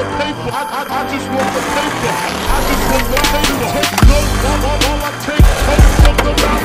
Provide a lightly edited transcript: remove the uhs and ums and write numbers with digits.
the paper. I just want the paper. I just want the paper. No, all I take comes from the mouth.